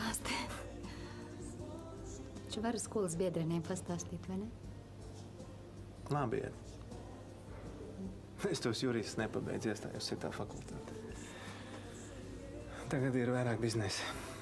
stāsti. Taču varu skolas biedreniem pastāstīt, vai ne? Labi, iet. Es tos juristus nepabeidzu, iestājos citā fakultātē. Tagad ir vairāk biznesa.